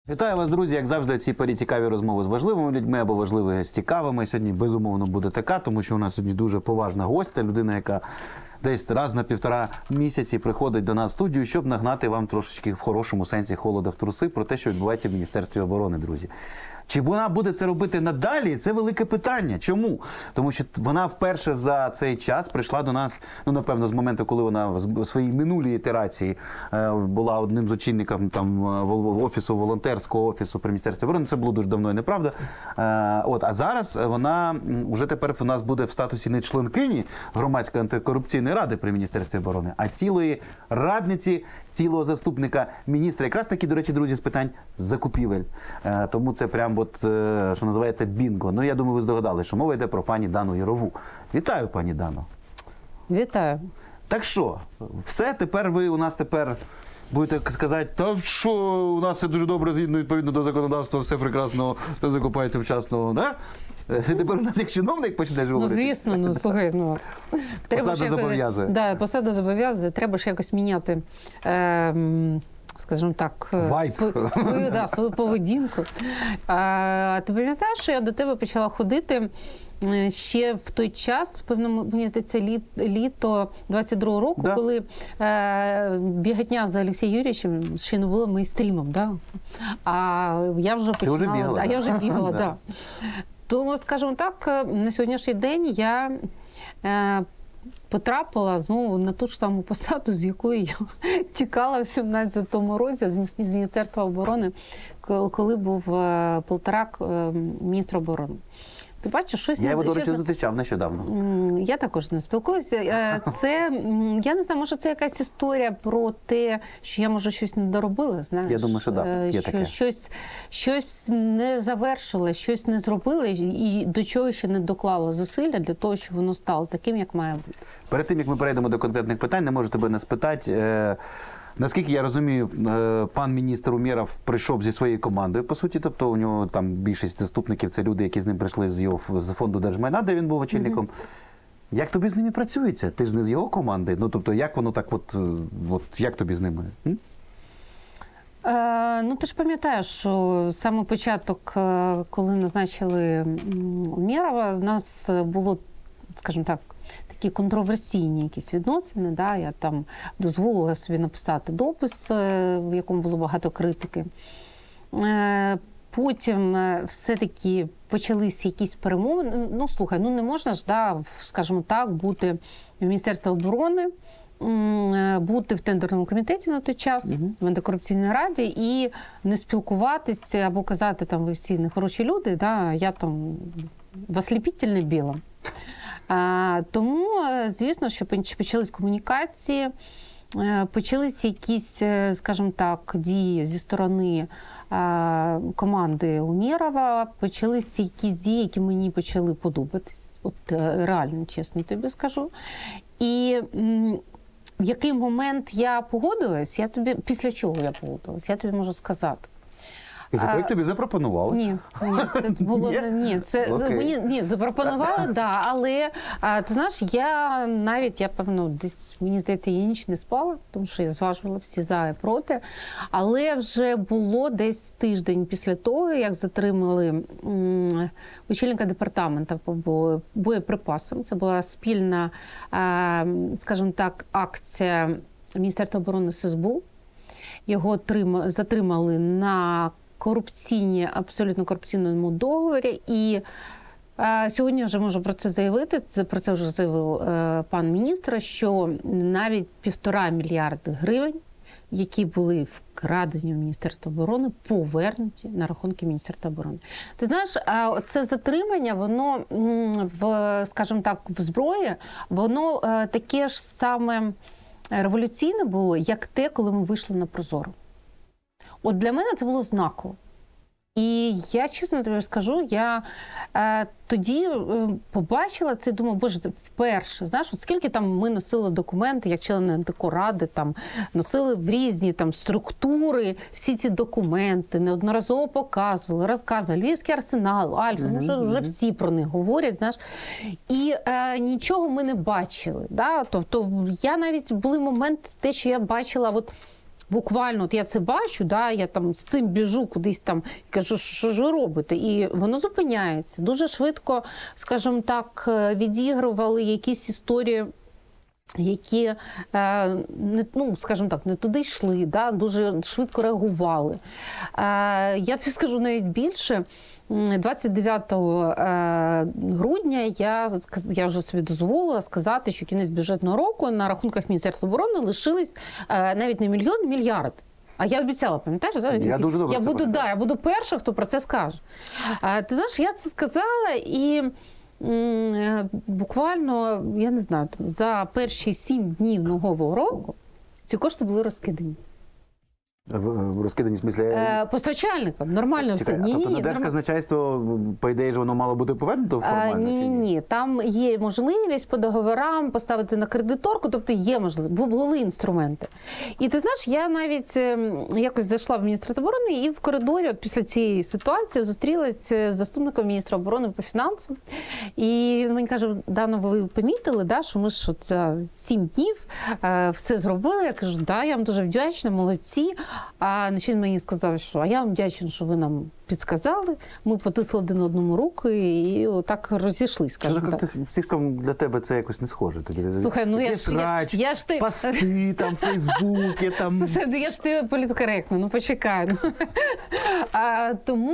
Вітаю вас, друзі! Як завжди, ці порі цікаві розмови з важливими людьми або важливі з цікавими. Сьогодні, безумовно, буде така, тому що у нас сьогодні дуже поважна гостя, людина, яка десь раз на 1,5 місяці приходить до нас в студію, щоб нагнати вам трошечки в хорошому сенсі холода в труси про те, що відбувається в Міністерстві оборони, друзі. Чи вона буде це робити надалі? Це велике питання. Чому? Тому що вона вперше за цей час прийшла до нас, ну, напевно, з моменту, коли вона в своїй минулій ітерації була одним з очільників там офісу, волонтерського офісу при Міністерстві оборони. Це було дуже давно і неправда. А зараз вона вже тепер у нас буде в статусі не членкині Громадської антикорупційної ради при Міністерстві оборони, а цілої радниці, цілого заступника міністра. Якраз таки, до речі, друзі, з питань закупівель. Тому це прям що називається бінго. Ну, я думаю, ви здогадали, що мова йде про пані Дану Ярову. Вітаю, пані Дано. Вітаю. Так що, все, тепер ви у нас будете сказати, та що, у нас все дуже добре, згідно, відповідно до законодавства, все прекрасно, все закупається вчасно, да? Ти тепер у нас як чиновник почнеш говорити? Ну, звісно, слухай, посада зобов'язує. Да, посада зобов'язує, треба ж якось міняти, скажімо так, свою поведінку. Ти пам'ятаєш, що я до тебе почала ходити ще в той час, певно, мені здається, літо 22-го року, да, коли біготня за Олексієм Юрійовичем ще не було мейнстрімом, да? А я вже починала. Ти вже бігала, я вже бігала, так. Тому, скажімо так, на сьогоднішній день я потрапила знову на ту ж саму посаду, з якої я тікала в 17-му році з Міністерства оборони, коли був Полторак міністр оборони. Ти бачиш, щось... Я його, до речі, зустрічав нещодавно. Я також не спілкуюся. Це, я не знаю, може це якась історія про те, що я, може, щось не доробила, знаєш? Я думаю, що так, є таке. Щось не завершила, щось не зробила і до чого ще не доклала зусилля для того, щоб воно стало таким, як має бути. Перед тим, як ми перейдемо до конкретних питань, не можу тебе не спитати. Наскільки я розумію, пан міністр Умєров прийшов зі своєю командою, по суті, тобто у нього там більшість заступників – це люди, які з ним прийшли з фонду держмайна, де він був очільником. Як тобі з ними працюється? Ти ж не з його команди. Ну, тобто, як воно так, як тобі з ними? Ну, ти ж пам'ятаєш, що саме початок, коли назначили Умєрова, у нас було, скажімо так, такі контроверсійні якісь відносини. Да? Я там дозволила собі написати допис, в якому було багато критики. Потім все-таки почалися якісь перемовини. Ну, слухай, ну не можна ж, да, скажімо так, бути в Міністерстві оборони, бути в тендерному комітеті на той час, в антикорупційній раді, і не спілкуватися або казати, там, ви всі нехороші люди, да, я там ослепительно біла. Тому, звісно, що почались комунікації, почалися якісь, скажімо так, дії зі сторони команди Умєрова, почалися якісь дії, які мені почали подобатись. От реально, чесно тобі скажу. І в який момент я погодилась, після чого я погодилась, я тобі можу сказати. Після того, як тобі запропонували? Ні, це було мені запропонували, да, але ти знаєш, я певно, десь, мені здається, я ніч не спала, тому що я зважувала всі за і проти, але вже було десь тиждень після того, як затримали очільника департаменту по боєприпасам. Це була спільна, скажімо так, акція Міністерства оборони з СБУ. Його затримали на абсолютно корупційному договорі. І сьогодні вже можу про це заявити, про це вже заявив пан міністр, що навіть 1,5 мільярди гривень, які були вкрадені в Міністерство оборони, повернуті на рахунки Міністерства оборони. Ти знаєш, це затримання, воно, скажімо так, в зброї, воно таке ж саме революційне було, як те, коли ми вийшли на Прозоро. От для мене це було знаково. І я, чесно тобі скажу, я тоді побачила це і думала, боже, це вперше. Знаєш, от скільки там ми носили документи, як члени антикоради, там, носили в різні там, структури всі ці документи, неодноразово показували, розказували. Львівський арсенал, Альфа, ну вже всі про них говорять, знаєш. І нічого ми не бачили. Да? Тобто я навіть були моменти, те, що я бачила, от буквально, от я це бачу, да, я там з цим біжу кудись там і кажу, що ж ви робите? І воно зупиняється. Дуже швидко, скажімо так, відігрували якісь історії, які, ну, скажімо так, не туди йшли, да, дуже швидко реагували. Я тобі скажу навіть більше. 29 грудня я вже собі дозволила сказати, що кінець бюджетного року на рахунках Міністерства оборони лишились навіть не мільйон, мільярд. А я обіцяла, пам'ятаєш? Я дуже добре я буду перша, хто про це скаже. Ти знаєш, я це сказала і буквально, я не знаю, за перші 7 днів нового року ці кошти були розкидані. Розкидані, в смислі? Постачальникам. Нормально все. Тобто на Держказначейство, по ідеї, ж воно мало бути повернуто формально? Ні. Там є можливість по договорам поставити на кредиторку, тобто є можливість, були інструменти. І ти знаєш, я навіть якось зайшла в Міністерство оборони і в коридорі от після цієї ситуації зустрілася з заступником міністра оборони по фінансам. І він мені каже, Дано, ви помітили, да, що ми ж за 7 днів все зробили? Я кажу, да, я вам дуже вдячна, молодці. А він мені сказав, що а я вам вдячна, що ви нам підсказали, ми потисли один одному руки і отак розійшлись, скажімо так. Слишком для тебе це якось не схоже. Слухай, ну я ж ти... Пости, там, Фейсбуки, там... Слухай, ну я ж ти політкоректна, ну почекай. Тому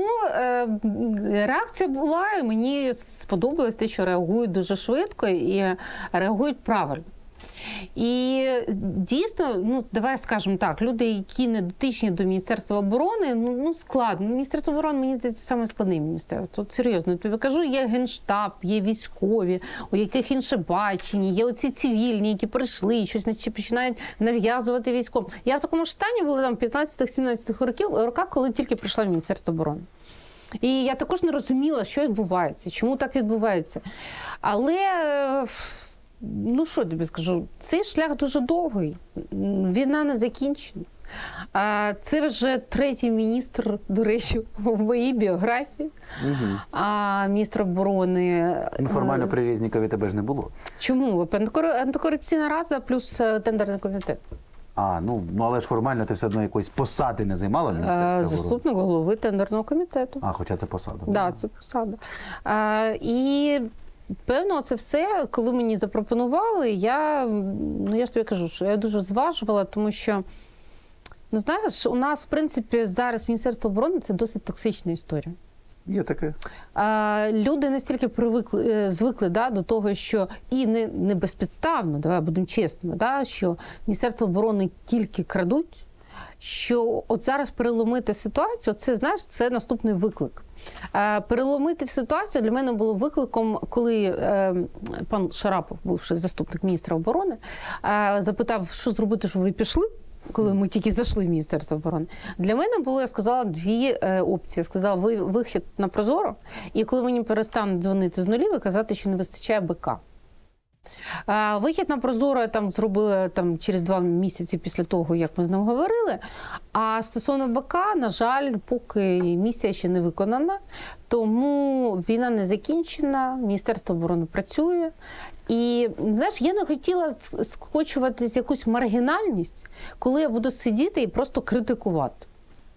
реакція була, і мені сподобалось те, що реагують дуже швидко і реагують правильно. І дійсно, ну, давай скажемо так, люди, які не дотичні до Міністерства оборони, ну складно. Міністерство оборони, мені здається, саме складне міністерство. От серйозно, я тобі кажу, є Генштаб, є військові, у яких інше бачення, є оці цивільні, які прийшли і щось починають нав'язувати військовим. Я в такому ж стані була там 15-17 роках, коли тільки прийшла в Міністерство оборони. І я також не розуміла, що відбувається, чому так відбувається. Але... Ну, що тобі скажу, цей шлях дуже довгий, війна не закінчена. Це вже 3-й міністр, до речі, в моїй біографії. Міністр оборони... Формально при Резнікові тебе ж не було. Чому? Антикорупційна рада плюс тендерний комітет. Ну але ж формально ти все одно якоїсь посади не займала в Міністерстві оборони? Заступник голови тендерного комітету. Хоча це посада. Так, да, це посада. І... Певно, це все, коли мені запропонували, я ж тобі кажу, що я дуже зважувала, тому що, ну знаєш, у нас, в принципі, зараз Міністерство оборони – це досить токсична історія. Є таке. Люди настільки звикли до того, що і не безпідставно, давай будемо чесними, що Міністерство оборони тільки крадуть, що от зараз переломити ситуацію, це, знаєш, це наступний виклик. Переломити ситуацію для мене було викликом, коли пан Шарапов, бувший заступник міністра оборони, запитав, що зробити, щоб ви пішли, коли ми тільки зайшли в Міністерство оборони. Для мене було, я сказала, 2 опції. Я сказала, вихід на Прозоро, і коли мені перестануть дзвонити з нулів і казати, що не вистачає БК. Вихід на Прозоро я там зробила через 2 місяці після того, як ми з ним говорили. А стосовно БК, на жаль, поки місія ще не виконана. Тому війна не закінчена, Міністерство оборони працює. І, знаєш, я не хотіла скочуватись в якусь маргінальність, коли я буду сидіти і просто критикувати.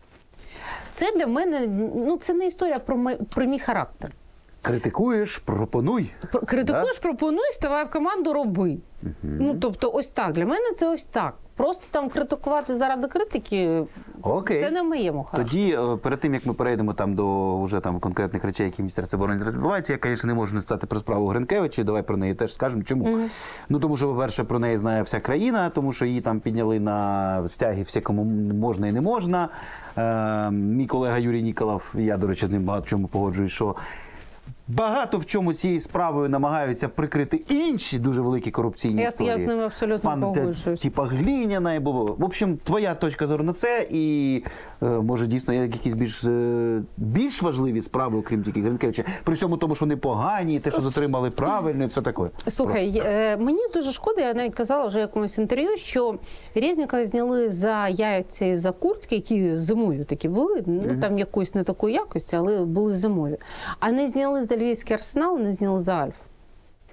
Це для мене, це не історія про мій характер. Критикуєш, пропонуй. Критикуєш, пропонуй, ставай в команду, роби. Тобто ось так. Для мене це ось так. Просто там критикувати заради критики, це не в моєму характері. Тоді, перед тим, як ми перейдемо до вже конкретних речей, які в Міністерстві оборони відбуваються, я, звісно, не можу не стати про справу Гринкевича, давай про неї теж скажемо. Чому? Тому що, по-перше, про неї знає вся країна, тому що її там підняли на стяги всі, кому можна і не можна. Мій колега Юрій Ніколов, я, до речі, з ним багато в чому погоджуюсь, що багато в чому цією справою намагаються прикрити інші дуже великі корупційні історії. Я з ними абсолютно погоджуюсь. Типа Глініна. В общем, твоя точка зору на це, і може дійсно є якісь більш важливі справи, окрім тільки Гринкевича, при всьому тому, що вони погані, те, що затримали правильно і все таке. Слухай, мені дуже шкода, я навіть казала вже в якомусь інтерв'ю, що Резнікова зняли за яйця і за куртки, які зимові такі були, там якоїсь не такої якості, але були зимові. А не зняли за Львівський Арсенал, не зняли за Альфу.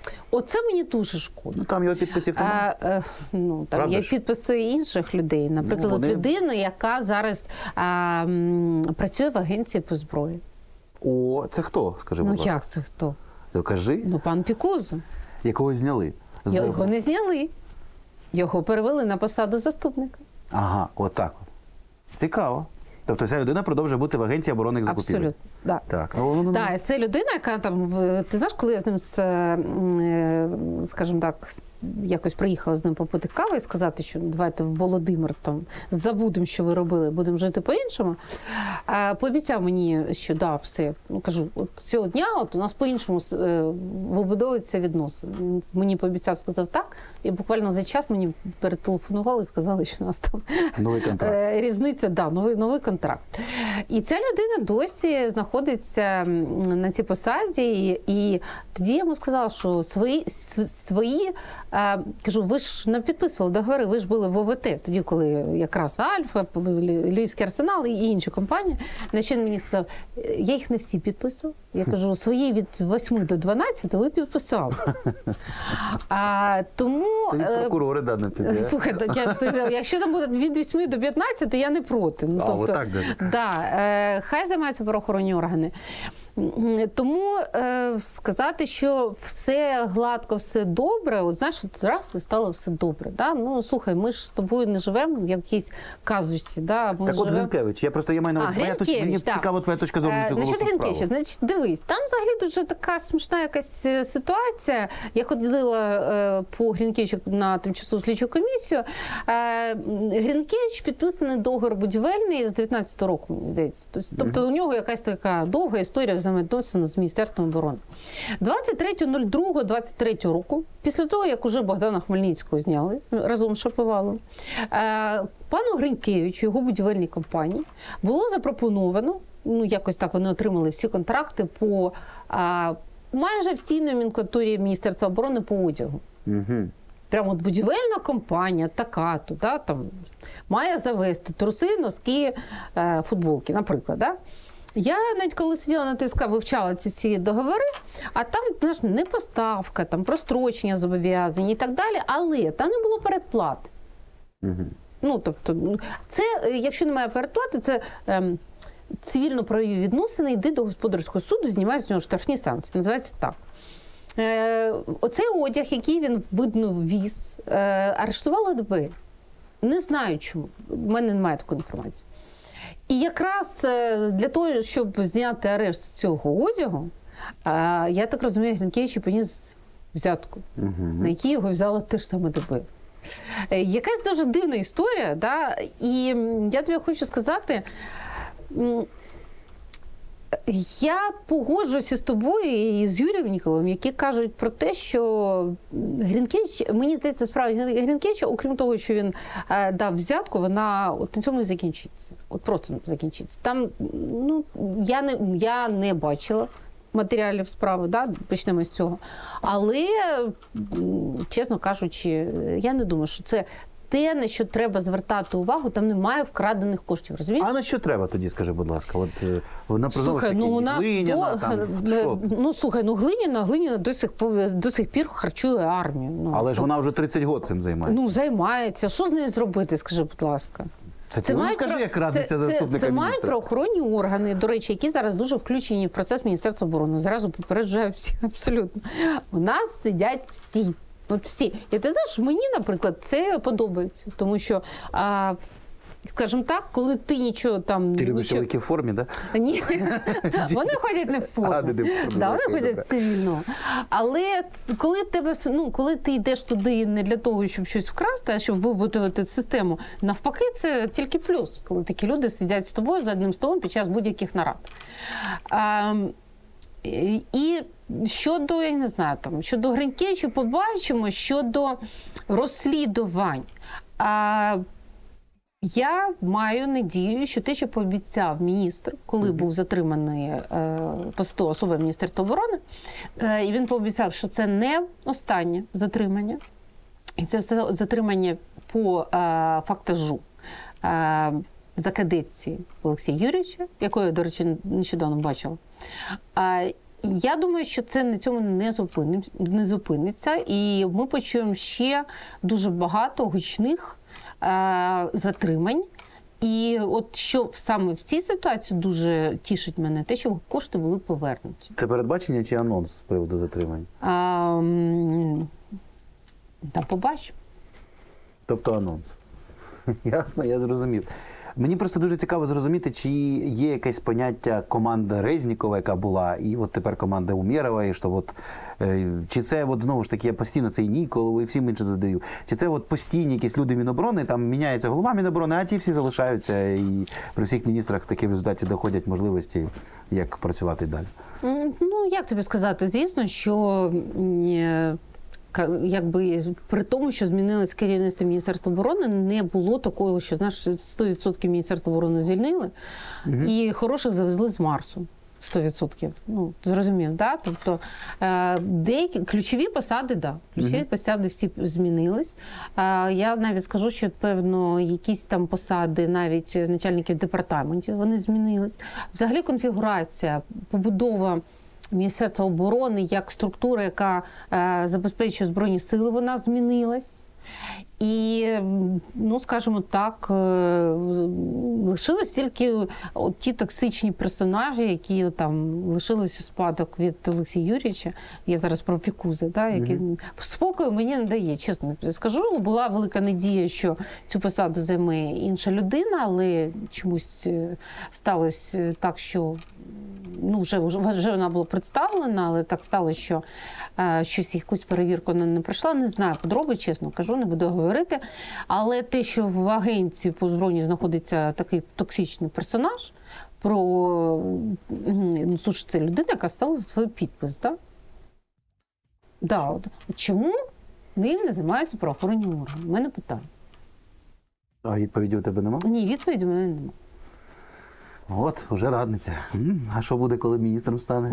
Оце мені дуже шкода. Ну, там його підписів немає. Там Правда є ж? підписи інших людей. Наприклад, вони- людина, яка зараз працює в агенції по зброї. О, це хто, скажи, будь Ну ласка? як це хто? Ну, кажи, Ну, пан Пікузо. якого зняли. Його не зняли. Його перевели на посаду заступника. Ага, отак. Цікаво. Тобто ця людина продовжує бути в Агенції оборонних закупівель. Абсолютно. Да. Так. Так, це людина, яка там, ти знаєш, коли я з ним, скажімо так, якось приїхала з ним попити кави і сказати, що давайте, Володимир, там, забудемо, що ви робили, будемо жити по-іншому, пообіцяв мені, що да, все. Ну, кажу, от цього дня от у нас по-іншому вибудовуються відносини. Мені пообіцяв, сказав так, і буквально за час мені перетелефонували і сказали, що у нас там Новий контракт. різниця, да, новий контракт. І ця людина досі знаходиться на цій посаді, і тоді я йому сказала, що свої кажу, ви ж не підписували договори, ви ж були в ОВТ, тоді, коли якраз Альфа, Львівський Арсенал і інші компанії. Значить, він мені сказав, я їх не всі підписував. Я кажу, свої від 8 до 12 ви підписали. Тому... Прокурори, да, не піде. Слухай, якщо там буде від 8 до 15, я не проти. Ну, тобто, отак, хай займаються правоохоронні органи. Тому сказати, що все гладко, все добре, от знаєш, от раз і стало все добре. Да? Ну, слухай, ми ж з тобою не живемо в якійсь казусі. Да? Ми Так от живемо... Гринкевич, я просто маю на увазі, мені цікава твоя точка зору на цю голосну справу. Гринкевича, значить, дивись, там взагалі дуже така смішна якась ситуація. Я ходила по Гринкевичу на тимчасову слідчу комісію. Гринкевич підписаний договір будівельний з 19-го року, мені здається. Тобто у нього якась така довга історія взаємовідносин з Міністерством оборони. 23.02.23 року, після того, як уже Богдана Хмельницького зняли разом з Шаповалом, пану Гринкевичу, його будівельній компанії, було запропоновано, ну якось так вони отримали всі контракти по майже всій номенклатурі Міністерства оборони по одягу. Угу. Прямо от будівельна компанія така-то, да, там, має завести труси, носки, футболки, наприклад. Да? Я навіть коли сиділа на ТСК, вивчала ці всі договори, а там, знаєш, не поставка, там прострочення зобов'язань і так далі, але там не було передплати. Угу. Ну, тобто, це, якщо немає передплати, це цивільно-правові відносини, йди до господарського суду, знімають з нього штрафні санкції. Називається так. Оцей одяг, який він, видно, віз, арештувало ДБР. Не знаю чому. У мене немає такої інформації. І якраз для того, щоб зняти арешт з цього одягу, я так розумію, Гринкевич поніс взятку, на якій його взяло те ж саме ДБР. Якась дуже дивна історія, да? І я тобі хочу сказати, я погоджуюся з тобою і з Юрієм Ніколаєм, які кажуть про те, що Гринкевич, мені здається, справа Гринкевича, окрім того, що він дав взятку, вона от на цьому і закінчиться. От просто закінчиться. Там, ну, я не бачила матеріалів справи, да? Почнемо з цього. Але, чесно кажучи, я не думаю, що це те, на що треба звертати увагу, там немає вкрадених коштів, розумієш? А на що треба тоді, скажи, будь ласка? От на слухай, ну у нас Глиніна до сих пір харчує армію. Ну, але ж вона вже 30 років цим займається. Ну, займається. Що з нею зробити, скажи, будь ласка? Це мають, скажи, як радиться заступника міністра. Це мають правоохоронні органи, до речі, які зараз дуже включені в процес Міністерства оборони. Зразу попереджаю всіх абсолютно. У нас сидять всі. От всі. І ти знаєш, мені, наприклад, це подобається. Тому що, скажімо так, коли ти нічого там... Ти любиш чоловіків в формі, так? Да? Ні, вони ходять не в формі. Вони ходять цивільно. Але коли ти йдеш туди не для того, щоб щось вкрасти, а щоб вибудувати систему, навпаки, це тільки плюс, коли такі люди сидять з тобою за одним столом під час будь-яких нарад. І щодо, я не знаю, там, щодо Гринкевича побачимо, щодо розслідувань. Я маю надію, що те, що пообіцяв міністр, коли був затриманий посадова особа Міністерства оборони, і він пообіцяв, що це не останнє затримання, і це все затримання по фактажу за каденції Олексія Юрійовича, якого я, до речі, нещодавно бачила. Я думаю, що це на цьому не зупиниться. І ми почуємо ще дуже багато гучних затримань. І от що саме в цій ситуації дуже тішить мене, те, що кошти були повернуті. Це передбачення чи анонс з приводу затримань? Та побачимо. Тобто анонс. Ясно, я зрозумів. Мені просто дуже цікаво зрозуміти, чи є якесь поняття команда Резнікова, яка була, і от тепер команда Умєрова, і що от, чи це от, знову ж таки, я постійно цей Ніколов і всім іншим задаю, чи це от постійні якісь люди Міноборони, там міняється голова Міноборони, а ті всі залишаються, і при всіх міністрах такі в результаті доходять можливості, як працювати далі? Ну, як тобі сказати, звісно, що якби при тому, що змінилось керівництво Міністерства оборони, не було такого, що, знаєш, 100% Міністерства оборони звільнили, і хороших завезли з Марсу. 100%. Ну, зрозумів, да? Тобто деякі ключові посади, да. Ключові посади всі змінились. Я навіть скажу, що, певно, якісь там посади навіть начальників департаментів, вони змінились. Взагалі конфігурація, побудова Міністерства оборони як структура, яка забезпечує Збройні сили, вона змінилась. І, ну, скажімо так, лишились тільки ті токсичні персонажі, які там лишились у спадок від Олексія Юрійовича. Я зараз про Пікузи, да, які спокою мені не дає, чесно скажу. Була велика надія, що цю посаду займе інша людина, але чомусь сталося так, що ну, вже вона була представлена, але так сталося, що щось якусь перевірку не пройшла. Не знаю подробиць, чесно кажу, не буду говорити. Але те, що в агенції по збройні знаходиться такий токсичний персонаж, ну, слушай, це людина, яка ставила свій підпис, так? Да, от. Чому ним не займаються правоохоронні органи? У мене питання. А відповіді у тебе нема? Ні, відповіді у мене нема. От, вже радниця. А що буде, коли міністром стане?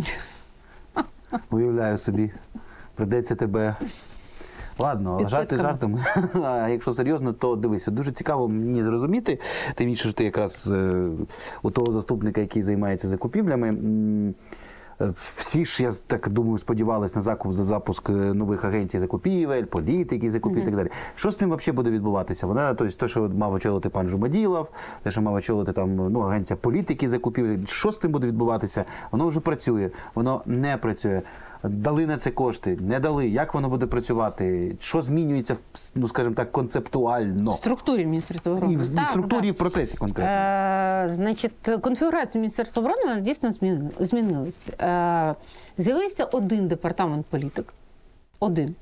Уявляю собі. Прийдеться тебе... Ладно, жарти жартами. А якщо серйозно, то дивись, дуже цікаво мені зрозуміти, тим більше, що ти якраз у того заступника, який займається закупівлями, всі ж, я так думаю, сподівались на запуск нових агенцій закупівель, політики закупівель і так далі. Що з цим взагалі буде відбуватися? Вона, тобто, те, що мав очолити пан Жумаділов, те, що мав очолити там, ну, агенція політики закупівель, що з цим буде відбуватися? Воно вже працює, воно не працює. Дали на це кошти, не дали, як воно буде працювати, що змінюється, ну, скажімо так, концептуально? В структурі Міністерства оборони. І в структурі, і в процесі конкретно. Значить, конфігурація Міністерства оборони, вона дійсно змінилась. З'явився один департамент політик, один,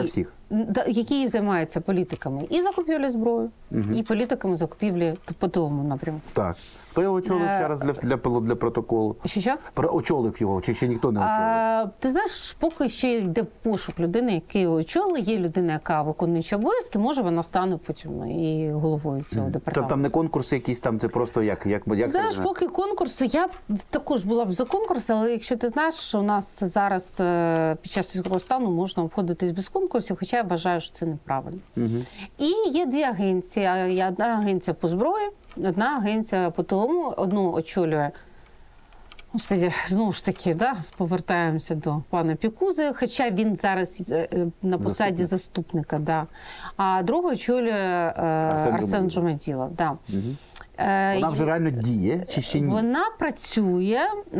який займається політиками і закупівлі зброї, і політиками закупівлі по тиловому напрямку. Так. Хто його очолив зараз для протоколу? Що? Очолив його, чи ще ніхто не очолив? Ти знаєш, поки ще йде пошук людини, який його очолив. Є людина, яка виконує обов'язки, може вона стане потім і головою цього департаменту. Тобто там не конкурси якісь, там це просто як знаєш, поки конкурси, я також була б за конкурс, але якщо ти знаєш, що у нас зараз під час військового стану можна обходитись без конкурсів, хоча я вважаю, що це неправильно. І є дві агенції. Одна агенція по зброї, одна агенція по тиловому, одну очолює, господи, знову ж таки, да, повертаємося до пана Пікузи, хоча він зараз на посаді заступника, да. А другу очолює Арсен Жумаділов. Да. Вона вже реально діє, чи ще ні? Вона працює,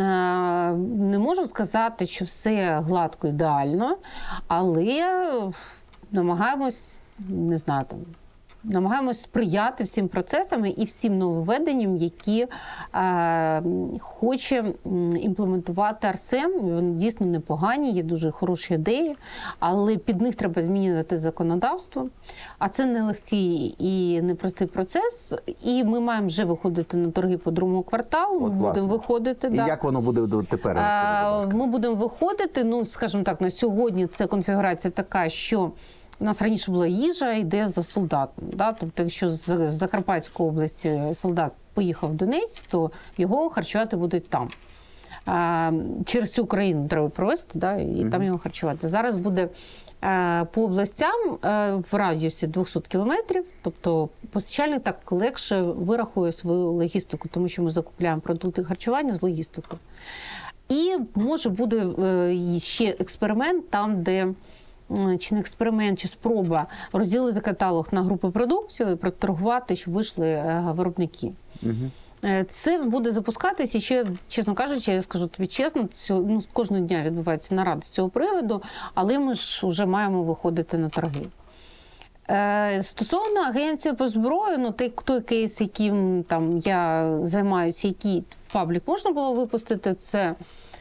не можу сказати, що все гладко, ідеально, але намагаємось, не знаю, там, намагаємось сприяти всім процесам і всім нововведенням, які хоче імплементувати Арсен. Вони дійсно непогані, є дуже хороші ідеї, але під них треба змінювати законодавство. А це нелегкий і непростий процес. І ми маємо вже виходити на торги по другому кварталу. Ми будемо виходити. І як воно буде тепер? Ми будемо виходити, ну, скажімо так, на сьогодні це конфігурація така, що у нас раніше була їжа, йде за солдатом. Да? Тобто, якщо з Закарпатської області солдат поїхав в Донець, то його харчувати будуть там. Через цю країну треба провести, да? І там його харчувати. Зараз буде по областям в радіусі 200 кілометрів, тобто постачальник так легше вирахує свою логістику, тому що ми закупляємо продукти харчування з логістикою. І може буде ще експеримент там, де чи не експеримент, чи спроба розділити каталог на групи продукції і проторгувати, щоб вийшли виробники. Це буде запускатися, і ще, чесно кажучи, я скажу тобі чесно, кожного дня відбувається нарада з цього приводу, але ми ж вже маємо виходити на торги. Стосовно агенції по зброю, той кейс, яким там я займаюся, який в паблік можна було випустити, це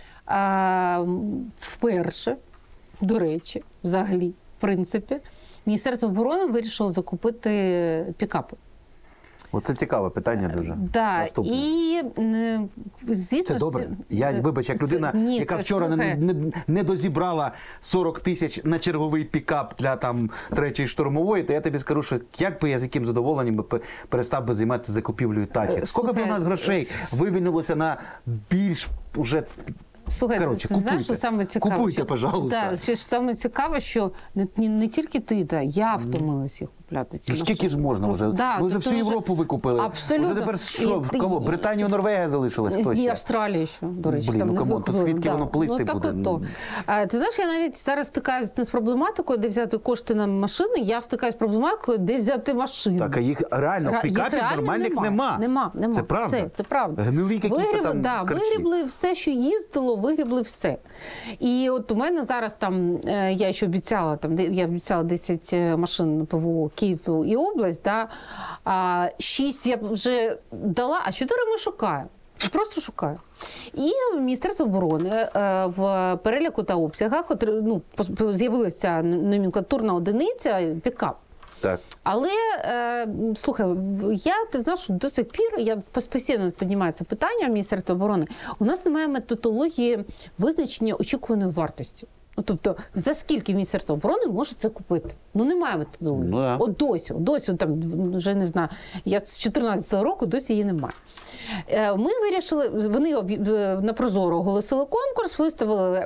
вперше, до речі, взагалі, в принципі, Міністерство оборони вирішило закупити пікапи. Оце цікаве питання дуже. Да. Наступне. І, звісно, це добре. Вибач, як людина, яка вчора не дозібрала 40 тисяч на черговий пікап для там 3-ї штурмової, то я тобі скажу, що як би я з яким задоволенням би перестав би займатися закупівлею тачок. Скільки б у нас грошей вивільнилося на більш уже... Слухайте, коротше, ти знаєш, що саме цікаво? Купуйте, пожалуйста. Да, що саме цікаво, що не тільки ти, я втомилася їх купляти. Ці скільки ж можна вже? Да, ми вже всю Європу викупили. Абсолютно. Вже тепер що? Кого? Британію, Норвегія залишилась? І Австралія ще, до речі. Блін, там кому? То звідки воно плисти так буде? От. Ти знаєш, я навіть зараз стикаюся не з проблематикою, де взяти кошти на машини, я стикаюся з проблематикою, де взяти машини. Так, а їх реально, пікапів нормальних нема. Нема. Це правда. Це правда. Гнилі якісь там харчі. Вигрібли все, що їздило, вигрібли все. І от у мене зараз там, я ще обіцяла, я обіцяла 10 машин ПВО Київ і область, 6 я вже дала, а 4 ми шукаємо. Просто шукаю. І Міністерство оборони в переліку та обсягах з'явилася номенклатурна одиниця пікап. Так. Але, слухай, ти знаєш, що до сих пір, постійно піднімаю це питання Міністерства оборони, у нас немає методології визначення очікуваної вартості. Тобто, за скільки Міністерство оборони може це купити? Немає методології. От досі, там, вже не знаю, я з 2014 року досі її немає. Ми вирішили, вони на Прозоро оголосили конкурс, виставили...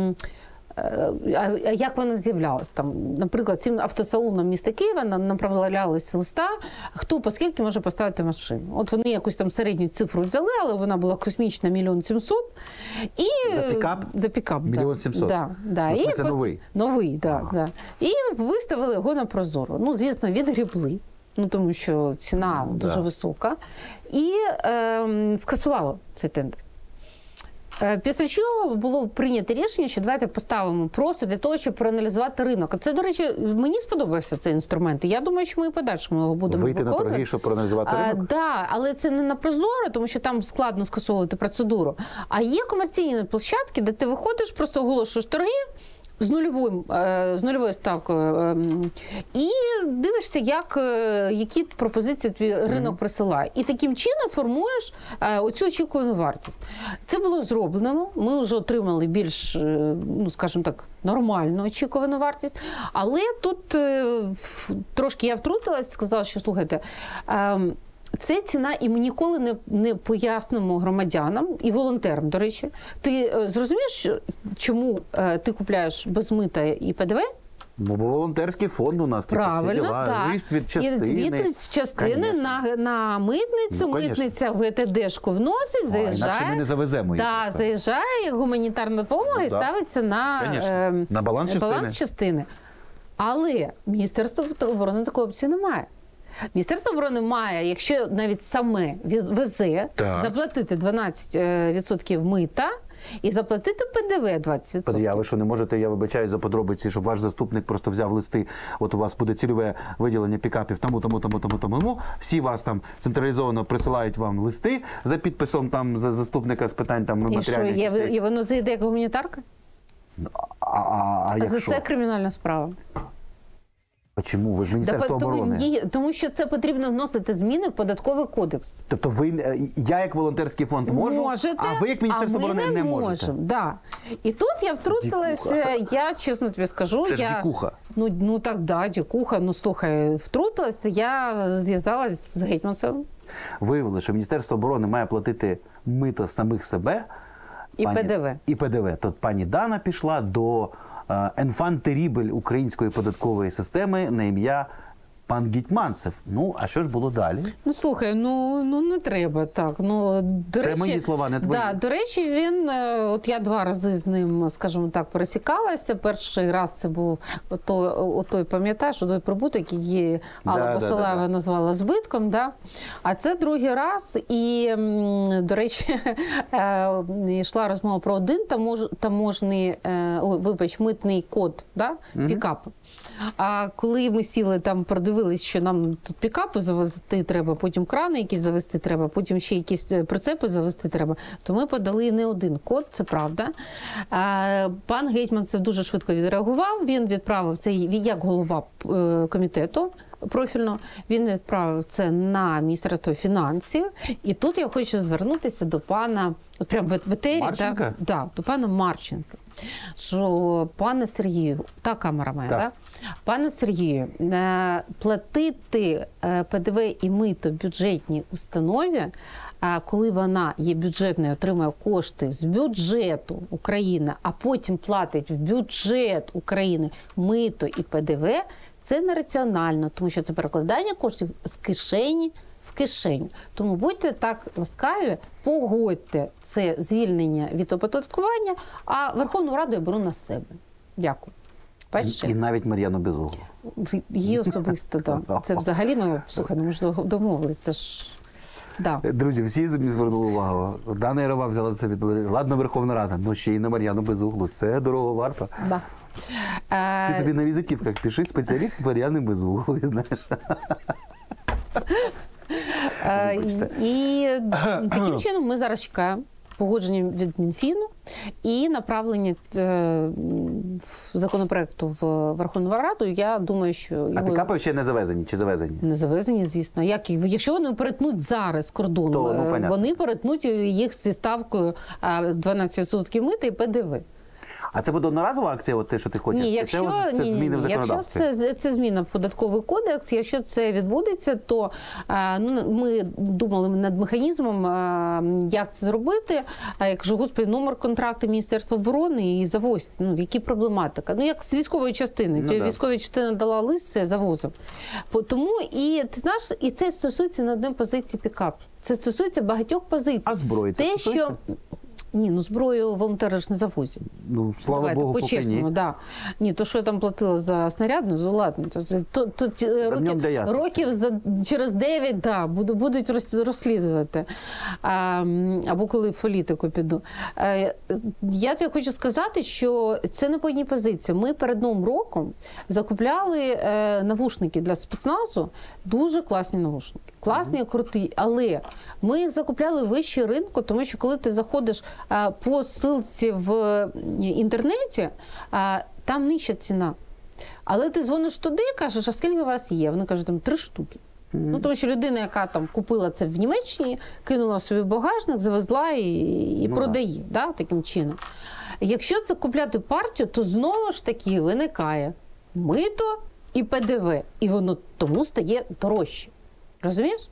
Як вона з'являлась? Там, наприклад, всім автосалонам міста Києва направлялись листа, хто по скільки може поставити машину. От вони якусь там середню цифру взяли, але вона була космічна, 1 700 000. І... За пікап? 1 700 000? Да. І новий? Новий, да. І виставили його на Прозоро. Звісно, відгрібли, тому що ціна дуже висока. І скасували цей тендер. Після чого було прийнято рішення, що давайте поставимо просто для того, щоб проаналізувати ринок. Це, до речі, мені сподобався цей інструмент. І я думаю, що ми і подальшому його будемо виконувати. Вийти на торги, щоб проаналізувати ринок? Так, але це не на Прозоро, тому що там складно скасовувати процедуру. А є комерційні площадки, де ти виходиш, просто оголошуєш торги, з нульовою ставкою. І дивишся, які пропозиції твій ринок присилає. І таким чином формуєш оцю очікувану вартість. Це було зроблено. Ми вже отримали більш, скажімо так, нормальну очікувану вартість. Але тут трошки я втрутилась, сказала, що, слухайте, це ціна, і ми ніколи не пояснимо громадянам і волонтерам, до речі. Ти зрозумієш, чому ти купляєш без мита і ПДВ? Бо волонтерський фонд у нас. Правильно, так. Лист від частини. І від частини на митницю, митниця ВТДшку вносить, заїжджає. Інакше ми не завеземо її. Так, заїжджає гуманітарна допомога і ставиться на баланс частини. Але Міністерство оборони такої опції немає. Міністерство оборони має, якщо навіть саме везе, заплатити 12% мита і заплатити ПДВ 20%. Ви що не можете, я вибачаюсь за подробиці, щоб ваш заступник просто взяв листи, от у вас буде цільове виділення пікапів тому. Всі вас там централізовано присилають вам листи за підписом там заступника з питань там матеріальних. І що, і воно зайде як гуманітарка? А за це кримінальна справа. Чому? Ви ж Міністерство оборони. Тому що це потрібно вносити зміни в податковий кодекс. Тобто я як волонтерський фонд можу, а ви як Міністерство оборони не можете? Да. І тут я втрутилася, я чесно тобі скажу. Це ж дікуха. Дікуха. Слухай, втрутилася, я зв'язалась з гетьманцем. Виявили, що Міністерство оборони має платити мито з самих себе. І ПДВ. Тут пані Дана пішла до enfant terrible української податкової системи на ім'я пан Гетманцев. Ну, а що ж було далі? Ну, слухай, ну не треба так. Ну, до Це речі, мої слова, не твої. Да, до речі, він, от я 2 рази з ним, скажімо так, пересікалася. Перший раз це був той, пам'ятаєш, той прибуток, який Алла Басалаєва назвала збитком, да? А це другий раз, і, до речі, йшла розмова про один таможний, митний код, да? Пікапу. А коли ми сіли там, продивились, що нам тут пікапи завезти треба, потім крани якісь завезти треба, потім ще якісь прицепи завезти треба, то ми подали не один код, це правда. Пан Гетманцев дуже швидко відреагував, він відправив це, як голова комітету профільно, він відправив це на Міністерство фінансів. І тут я хочу звернутися до пана, от прямо в етері, Марченка? да, до пана Марченка. Що, пане Сергію, та камера моя, так? Пане Сергію, платити ПДВ і мито бюджетній установі, коли вона є бюджетною, отримує кошти з бюджету України, а потім платить в бюджет України мито і ПДВ, це нераціонально, тому що це перекладання коштів з кишені в кишеню. Тому будьте так ласкаві, погодьте це звільнення від оподаткування, а Верховну Раду я беру на себе. Дякую. Бачите? І навіть Мар'яну Безуглу. Її особисто, так. Да. Це взагалі ми, слухай, ми ж домовились, це ж... Да. Друзі, всі звернули увагу. Дана Ярова взяла це відповідальність. Ладно, Верховна Рада, але ще й на Мар'яну Безуглу. Це дорого варто. Да. Ти собі на візитівках пиши спеціаліст Мар'яни Безуглої, знаєш. І таким чином ми зараз чекаємо погодження від Мінфіну і направлення законопроекту в Верховну Раду. Я думаю, що його... А пікапи ще не завезені чи завезені? Не завезені, звісно. Якщо вони перетнуть зараз кордон, то, вони перетнуть їх зі ставкою 12% мита і ПДВ. А це буде одноразова акція, от те, що ти хочеш? Ні, якщо це зміни в законодавстві? Якщо це зміна в податковий кодекс, якщо це відбудеться, то ми думали над механізмом, як це зробити. А якщо, господи, номер контракту Міністерства оборони і завозять, які проблематика? Як з військової частини. Військова частина дала лист, все, завозив. Тому, і ти знаєш, і це стосується не одної позиції пікап. Це стосується багатьох позицій. А зброї це стосується? Ні, зброю волонтери ж не завозять. Ну, слава Давайте, Богу, по-чесному, да. Ні, то, що я там платила за снарядну, ну ладно. Років через 9, да, будуть розслідувати. Або коли в політику піду. Я тобі хочу сказати, що це не по одній позиції. Ми перед Новим роком закупляли навушники для спецназу, дуже класні навушники. Класні, круті, але ми їх закупляли вище ринку, тому що коли ти заходиш по ссылці в інтернеті, там нижча ціна. Але ти дзвониш туди і кажеш, а скільки у вас є? Вони кажуть, там 3 штуки. Тому що людина, яка там купила це в Німеччині, кинула собі в багажник, завезла і продає, да, таким чином. Якщо це купляти партію, то знову ж таки виникає мито і ПДВ. І воно тому стає дорожче. Розумієш?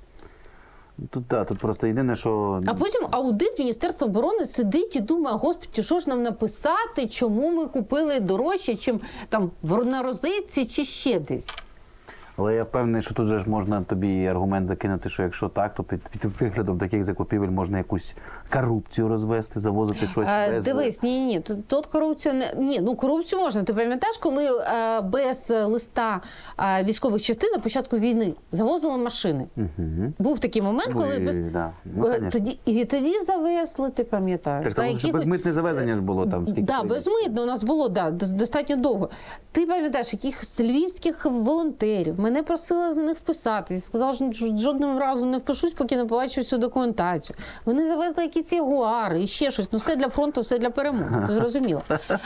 Тут просто єдине, що... А потім аудит Міністерства оборони сидить і думає, господи, що ж нам написати, чому ми купили дорожче, чим там на розетці чи ще десь. Але я впевнений, що тут же ж можна тобі аргумент закинути, що якщо так, то під виглядом таких закупівель можна якусь корупцію розвести, завозити щось. Дивись, ні, тут корупцію не... Ні, корупцію можна. Ти пам'ятаєш, коли без листа військових частин на початку війни завозили машини? Був такий момент, коли без... Да. Тоді завезли, ти пам'ятаєш. Так, безмитне завезення ж було там. Так, безмитне у нас було, достатньо довго. Ти пам'ятаєш, якихось львівських волонтерів, мене просили за них вписатися. Сказала, що жодним разом не впишусь, поки не побачу всю документацію. Вони завезли якісь ягуари і ще щось. Все для фронту, все для перемоги. Ти зрозуміло.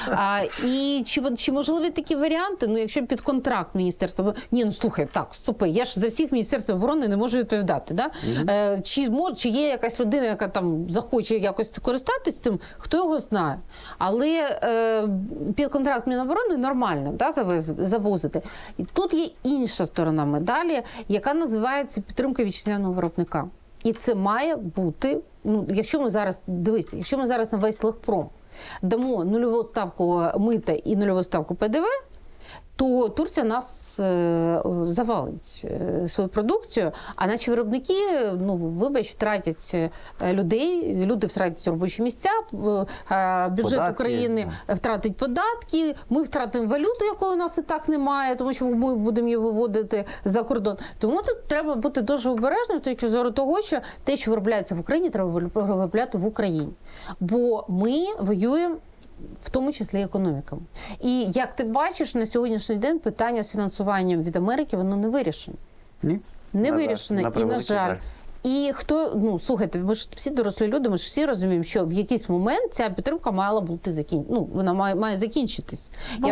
І чи можливі такі варіанти? Якщо під контракт Міністерства... Ні, слухай, так, стопи, я ж за всіх Міністерств оборони не можу відповідати. Да? Чи є якась людина, яка там захоче якось користатись цим, хто його знає. Але під контракт Міноборони нормально, да, завозити. І тут є інша сторона медалі, яка називається підтримка вітчизняного виробника. І це має бути, якщо ми зараз на весь Легпром дамо нульову ставку мита і нульову ставку ПДВ, то Турція нас завалить свою продукцію, а наші виробники, ну, вибач, втратять людей, люди втратять робочі місця, бюджет Податки, України втратить податки, ми втратимо валюту, якої у нас і так немає, тому що ми будемо її виводити за кордон. Тому тут треба бути дуже обережним з точки зору того, що те, що виробляється в Україні, треба виробляти в Україні. Бо ми воюємо в тому числі економіками. І як ти бачиш, на сьогоднішній день питання з фінансуванням від Америки, воно не вирішене. Ні. Не вирішене. І, на жаль, і хто, ну, слухайте, ми ж всі дорослі люди, ми ж всі розуміємо, що в якийсь момент ця підтримка мала бути вона має закінчитись. Ну,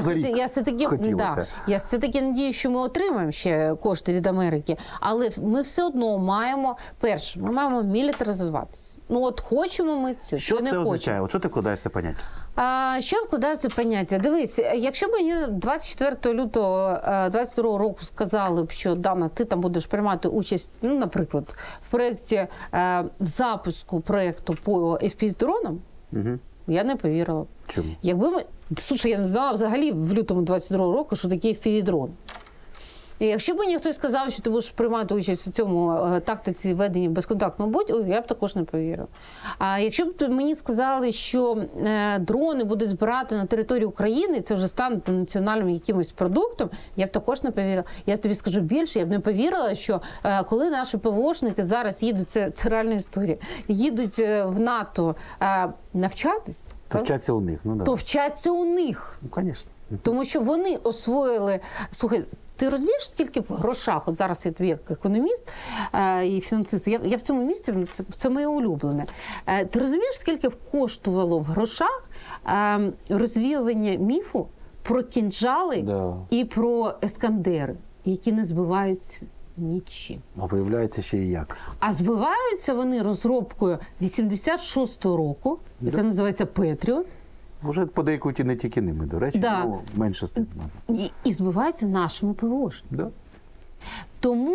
я все-таки надію, що ми отримаємо ще кошти від Америки, але ми все одно маємо, перше, ми маємо мілітаризуватися. Ну, от хочемо ми це, що не це хочемо. означає? От що ти вкладаєш це поняття? Що вкладається в поняття? Дивись, якщо б мені 24 лютого 22 року сказали б, що, Дана, ти там будеш приймати участь, ну, наприклад, в проєкті запуску проєкту по FPV-дронам, я не повірила. Чому? Якби ми... Слушай, я не знала взагалі в лютому 22 року, що таке FPV-дрон. І якщо б мені хтось сказав, що ти будеш приймати участь у цьому тактиці ведення безконтактного бою, я б також не повірила. А якщо б мені сказали, що дрони будуть збирати на території України, це вже стане там національним якимось продуктом, я б також не повірила. Я тобі скажу більше, я б не повірила, що коли наші ПВОшники зараз їдуть, це реальна історія, їдуть в НАТО навчатись, то вчаться у них. Ну, да. То вчаться у них. Ну, звісно. Тому що вони освоїли... Слухай, ти розумієш, скільки в грошах, от зараз я тобі як економіст і фінансист, я в цьому місці, це моє улюблене. Ти розумієш, скільки коштувало в грошах розвіювання міфу про кінжали і про ескандери, які не збиваються нічим. А виявляється ще і як. А збиваються вони розробкою 86-го року, яка називається «Петріот». Вже подейкують і не тільки ними, до речі, ну, менше з тим. І збиваються нашими ПВОшниками. Да. Тому,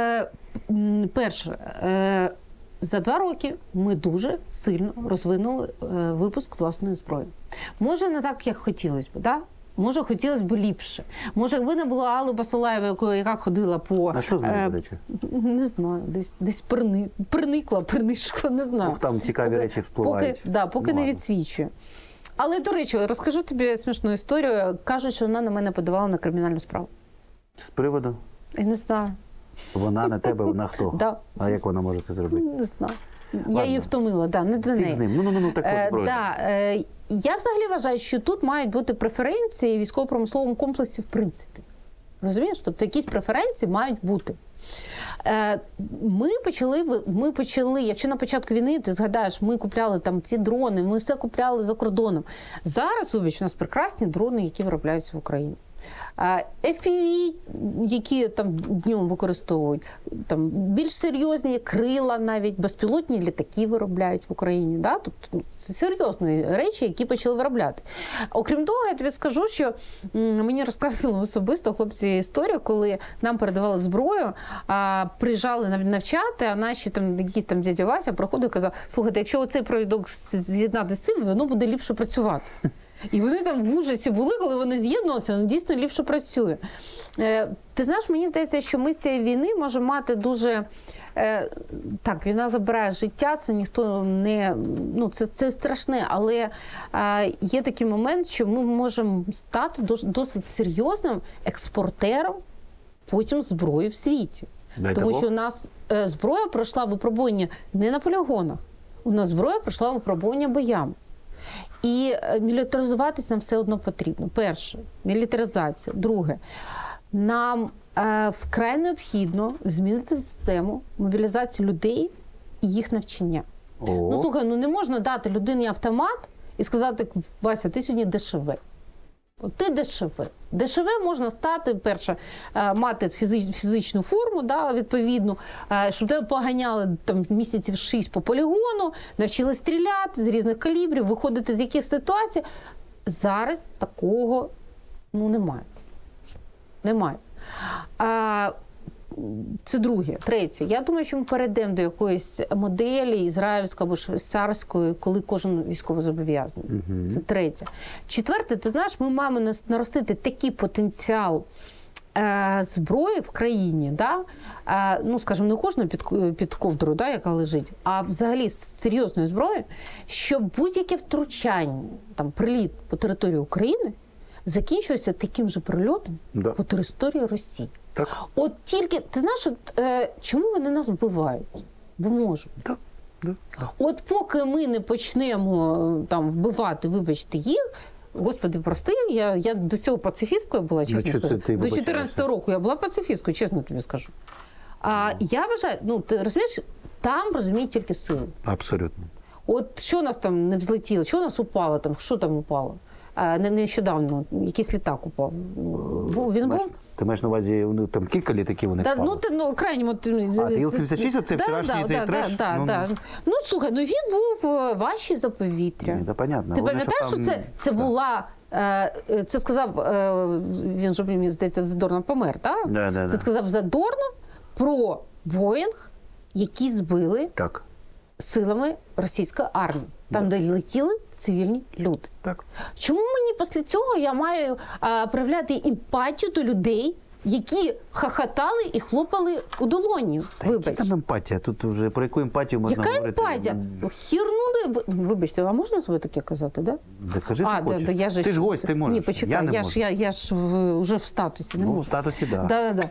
перше, за 2 роки ми дуже сильно розвинули випуск власної зброї. Може, не так, як хотілося б, да? Може, хотілося б ліпше. Може, якби не було Алли Басалаєвої, яка ходила по... А що з нею, до речі? Не знаю, десь принишкла, не знаю. Там цікаві речі впливають. Поки не відсвічує. Але, до речі, розкажу тобі смішну історію. Кажуть, що вона на мене подавала на кримінальну справу. З приводу? Я не знаю. Вона на тебе, вона хто? Да. А як вона може це зробити? Не знаю. Я її втомила, не до неї. З ним. Ну, так от зброю. Я взагалі вважаю, що тут мають бути преференції військово-промисловому комплексі в принципі. Розумієш? Тобто якісь преференції мають бути. Ми почали, якщо на початку війни, ти згадаєш, ми купляли там ці дрони, ми все купляли за кордоном. Зараз, вибач, у нас прекрасні дрони, які виробляються в Україні. FPV, які там днем використовують, там більш серйозні крила, навіть безпілотні літаки виробляють в Україні. Да? Тобто це серйозні речі, які почали виробляти. Окрім того, я тобі скажу, що мені розказували особисто хлопці історію, коли нам передавали зброю, приїжджали навчати, а наші там якісь там дядя Вася проходив і казав: слухайте, якщо оцей провідок з'єднати з цим, воно буде ліпше працювати. І вони там в ужасі були, коли вони з'єднувалися, воно дійсно ліпше працює. Ти знаєш, мені здається, що ми з цієї війни можемо мати дуже... Так, війна забирає життя, це ніхто не... Ну, це страшне, але є такий момент, що ми можемо стати досить серйозним експортером потім зброї в світі. Тому що у нас зброя пройшла випробування не на полігонах, у нас зброя пройшла випробування боями. І мілітаризуватись нам все одно потрібно. Перше – мілітаризація. Друге – нам вкрай необхідно змінити систему мобілізації людей і їх навчання. Ну, слухай, не можна дати людині автомат і сказати: Вася, ти сьогодні ДШВ. От ти ДШВ. ДШВ можна стати, перше, мати фізичну форму, да, відповідну, щоб тебе поганяли там місяців 6 по полігону, навчили стріляти з різних калібрів, виходити з яких ситуацій. Зараз такого немає. Немає. це друге. Третє. Я думаю, що ми перейдемо до якоїсь моделі ізраїльської або швейцарської, коли кожен військовозобов'язаний. Це третє. Четверте, ти знаєш, ми маємо наростити такий потенціал зброї в країні, да? Ну, скажімо, не кожну під ковдру, да, яка лежить, а взагалі з серйозної зброї, щоб будь-яке втручання, там, приліт по території України закінчується таким же прильотом по території Росії. Так. От тільки, ти знаєш, чому вони нас вбивають? Бо можуть. От поки ми не почнемо там вбивати, вибачте, їх, Господи, прости, я до цього пацифісткою була, чесно скажу. До 14-го року я була пацифісткою, чесно тобі скажу. Я вважаю, ну, ти розумієш, там розуміють тільки сили. Абсолютно. От що нас там не взлетіло, що нас упало там, що там упало? Нещодавно якийсь літак упав. Він був... Ти маєш на увазі, там кілька літаків у них впало? Ну, крайньому... Іл-76, оце вчорашній цей треш? Ну, слухай, ну він був важчий за повітря. Ні, понятно. Ти пам'ятаєш, що це була... Це сказав, він же, мені здається, Задорно помер, так? Це сказав Задорно про Боїнг, який збили силами російської армії. Там, де летіли цивільні люди. Так. Чому мені після цього я маю проявляти емпатію до людей, які хахатали і хлопали у долоні? Вибач. Яка там емпатія? Тут вже про яку емпатію можна говорити? Яка емпатія? Хірну, вибачте, а можна собі таке казати, да? Да кажи, що хочеш. Ти ж гость, ти можеш. Ні, почекай, я ж вже в статусі. Не можу. В статусі, так.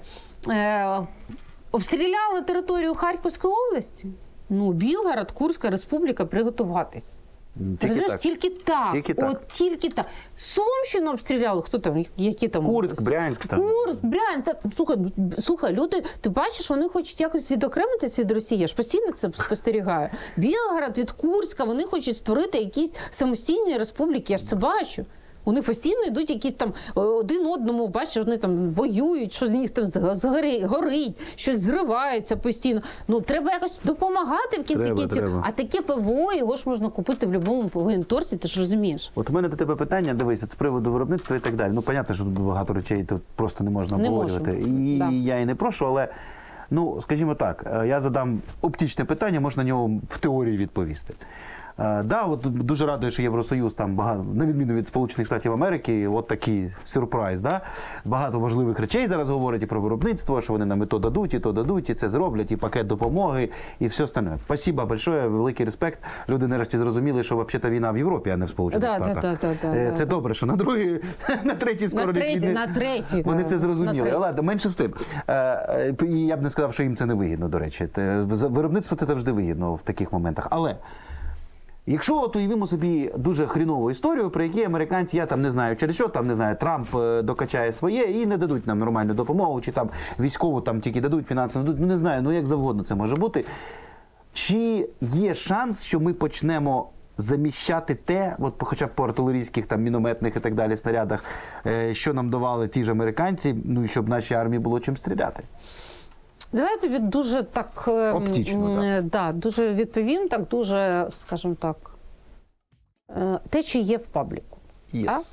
Обстріляли територію Харківської області? Ну, Білгород, Курська республіка, приготуватись. Тільки так. От тільки так. Сумщину обстріляли. Хто там? Які там? Курськ, Брянськ. Курськ, Брянськ. Слухай, люди, ти бачиш, вони хочуть якось відокремитись від Росії. Я ж постійно це спостерігаю. Білгород від Курська, вони хочуть створити якісь самостійні республіки. Я ж це бачу. Вони постійно йдуть якісь там один одному, бачиш, вони там воюють, що з них там горить, щось зривається постійно. Ну, треба якось допомагати в кінці кінців. А таке ПВО, його ж можна купити в будь-якому воєнторсі, ти ж розумієш. От у мене до тебе питання, дивися, з приводу виробництва і так далі. Ну, понятно, що багато речей тут просто не можна обговорювати. І я і не прошу, але, ну, скажімо так, я задам оптичне питання, можна на нього в теорії відповісти. От дуже радує, що Євросоюз там багато, на відміну від Сполучених Штатів Америки, от такий сюрприз, багато важливих речей зараз говорять і про виробництво, що вони нам і то дадуть, і це зроблять, і пакет допомоги, і все остальне. Спасибо большое, великий респект. Люди нарешті зрозуміли, що взагалі війна в Європі, а не в Сполучених Штатах. Це добре, що на другий, на третій скоро вони це зрозуміли. Ладно, менше з тим. Я б не сказав, що їм це не вигідно, до речі. Виробництво це завжди вигідно в таких моментах. Але якщо от уявимо собі дуже хрінову історію, при якій американці, я там не знаю через що, там не знаю, Трамп докачає своє і не дадуть нам нормальну допомогу, чи там військову там тільки дадуть, фінансово дадуть, ну не знаю, ну як завгодно це може бути. Чи є шанс, що ми почнемо заміщати те, от хоча б по артилерійських, там, мінометних і так далі снарядах, що нам давали ті ж американці, ну і щоб нашій армії було чим стріляти? Давай я тобі дуже так оптично, дуже відповім, так дуже, скажімо так, те, що є в пабліку. Yes.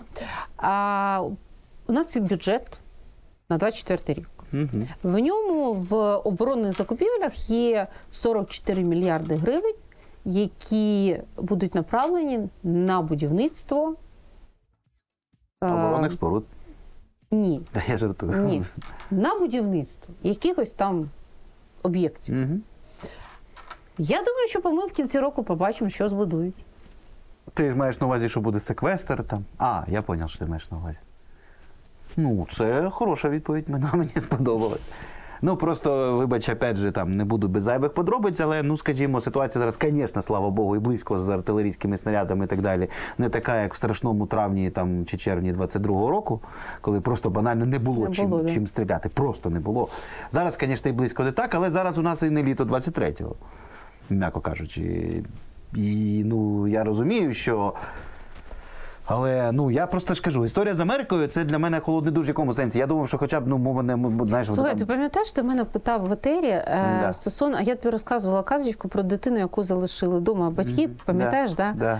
У нас є бюджет на 24 рік. В ньому в оборонних закупівлях є 44 мільярди гривень, які будуть направлені на будівництво оборонних споруд. Ні. Да, я жартую. Ні. На будівництво якихось там об'єктів. Я думаю, що ми в кінці року побачимо, що збудують. Ти маєш на увазі, що буде секвестр там? Я зрозумів, що ти маєш на увазі. Ну, це хороша відповідь, мені сподобалась. Ну, просто, вибач, опять же, там, не буду без зайвих подробиць, але, ну, скажімо, ситуація зараз, звісно, слава Богу, і близько з артилерійськими снарядами і так далі, не така, як в страшному травні там, чи червні 22-го року, коли просто банально не було чим стріляти. Просто не було. Зараз, звісно, і близько не так, але зараз у нас і не літо 23-го, м'яко кажучи. І, ну, я розумію, що Але, ну, я просто ж кажу, історія з Америкою, це для мене холодний душ в якому сенсі. Я думав, що хоча б, ну, мова не, знаєш... Слухай, ти пам'ятаєш, ти мене питав в етері стосовно, а я тобі розказувала казочку про дитину, яку залишили вдома батьки, пам'ятаєш, да? Да.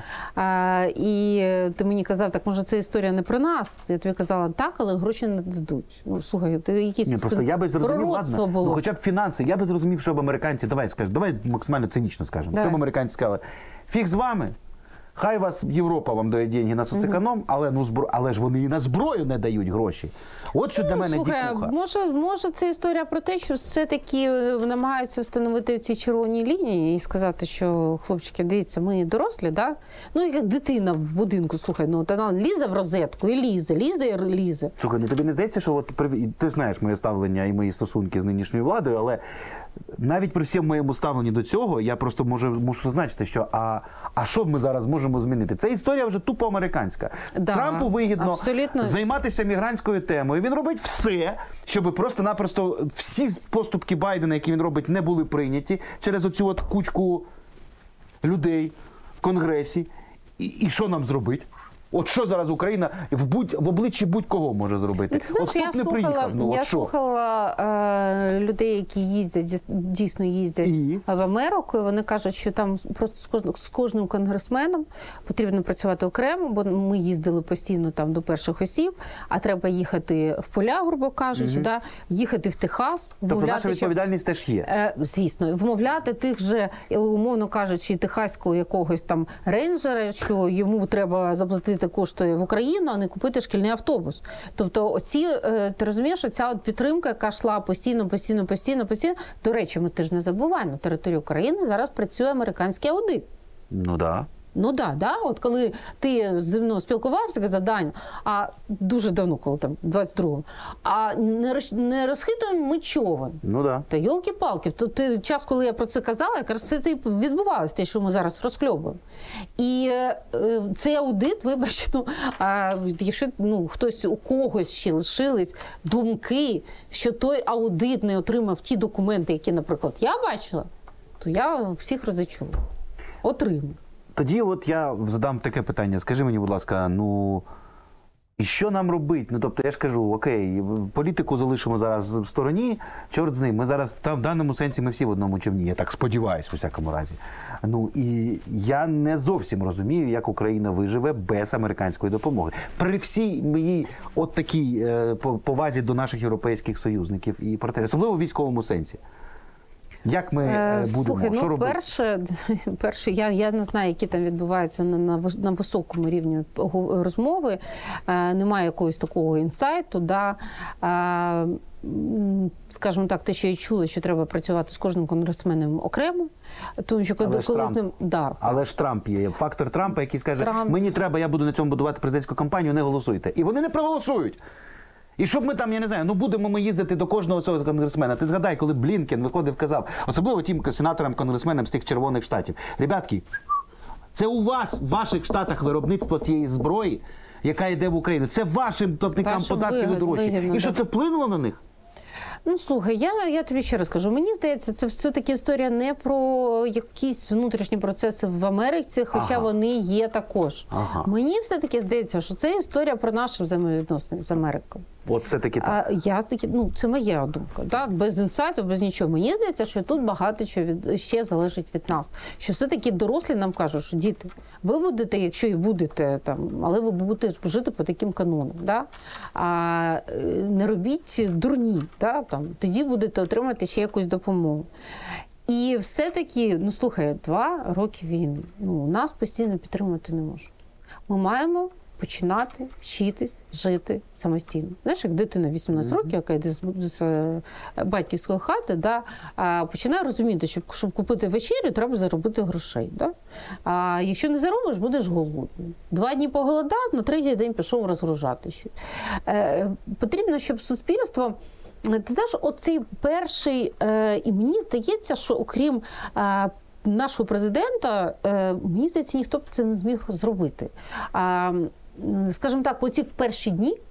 І ти мені казав, так, може, це історія не про нас? Я тобі казала, так, але гроші не дадуть. Ну, слухай, ти якісь Ні, просто я би зрозумів, ладно, було. ну, хоча б фінанси, я би зрозумів, що б американці, давай максимально цинічно скажемо, що б американці сказали, фіг з вами, хай вас Європа вам дає деньги на соцеконом, але ж вони і на зброю не дають гроші. От що для мене дікуха. Може це історія про те, що все-таки намагаються встановити ці червоні лінії і сказати, що, хлопчики, дивіться, ми дорослі, да? Ну, як дитина в будинку, слухай, ну, вона лізе в розетку і лізе. Слухай, ну тобі не здається, що от, ти знаєш моє ставлення і мої стосунки з нинішньою владою, але навіть при всьому моєму ставленні до цього, я просто мушу зазначити, що а що б ми зараз можемо змінити? Це історія вже тупо американська. Да, Трампу вигідно абсолютно займатися мігрантською темою. Він робить все, щоб просто-напросто всі поступки Байдена, які він робить, не були прийняті через оцю от кучку людей в Конгресі. І що нам зробити? От що зараз Україна в обличчі будь-кого може зробити? Знаєш, я слухала людей, які дійсно їздять в Америку, і вони кажуть, що там просто з кожним конгресменом потрібно працювати окремо, бо ми їздили постійно там до перших осіб, а треба їхати в поля, грубо кажучи, да, їхати в Техас. Тобто наша відповідальність теж є? Звісно. Вмовляти тих же, умовно кажучи, техаського якогось там рейнджера, що йому треба заплатити кошти в Україну, а не купити шкільний автобус. Тобто ти розумієш, оця от підтримка, яка йшла постійно. До речі, ти ж не забувай, на території України зараз працює американський аудит. Ну да. Ну да. От коли ти зі мною спілкувався, казав, Даня, а дуже давно, коли там, 22-го, а не розхитуємо ми човен. Ну да. Та йолки-палки, в час, коли я про це казала, якраз це і відбувалося, те, що ми зараз розкльобуємо. І цей аудит, вибач, якщо хтось, у когось ще лишились думки, що той аудит не отримав ті документи, які, наприклад, я бачила, то я всіх розчарую. Отримав. Тоді от я задам таке питання. Скажи мені, будь ласка, і що нам робити? Ну, тобто, я ж кажу, окей, політику залишимо зараз в стороні, чорт з ним. Ми зараз, в даному сенсі, ми всі в одному човні, я так сподіваюся, у всякому разі. Ну, і я не зовсім розумію, як Україна виживе без американської допомоги. При всій моїй от такій повазі до наших європейських союзників і партнерів, особливо в військовому сенсі. Як ми будемо? Слухай, що робити? Перше, я не знаю, які там відбуваються на високому рівні розмови. Немає якогось такого інсайту. Да? Скажімо так, те, що я чула, що треба працювати з кожним конгресменом окремо. Тому що коли з ним... Да. Але ж Трамп є. Фактор Трампа, який скаже, мені треба, я буду на цьому будувати президентську кампанію, не голосуйте. І вони не проголосують. І щоб ми там, я не знаю, будемо ми їздити до кожного цього конгресмена. Ти згадай, коли Блінкен виходив, казав, особливо тим сенаторам-конгресменам з тих червоних штатів. Ребятки, це у вас, в ваших штатах виробництво тієї зброї, яка йде в Україну. Це вашим платникам податків дорожчі. І що це вплинуло на них? Ну, слухай, я тобі ще раз кажу, мені здається, це все-таки історія не про якісь внутрішні процеси в Америці, хоча вони є також. Мені все-таки здається, що це історія про наші взаємовідносини з Америкою. От все-таки так. Це моя думка. Так? Без інсайту, без нічого. Мені здається, що тут багато чого ще залежить від нас. Що все-таки дорослі нам кажуть, що діти, ви будете, якщо і будете, але ви будете жити по таким канонам. Да? Не робіть дурні. Да? Тоді будете отримати ще якусь допомогу. І все-таки, слухай, 2 роки війни. Нас постійно підтримувати не можуть. Ми маємо починати вчитись жити самостійно. Знаєш, як дитина 18 років, яка йде з батьківської хати, починає розуміти, що щоб купити вечерю, треба заробити грошей. Да? А якщо не заробиш, будеш голодний. 2 дні поголодав, на 3-й день пішов розгружати щось. Потрібно, щоб суспільство... Ти знаєш, оцей перший, і мені здається, що окрім нашого президента, мені здається, ніхто б це не зміг зробити. Скажімо так, оці в перші дні,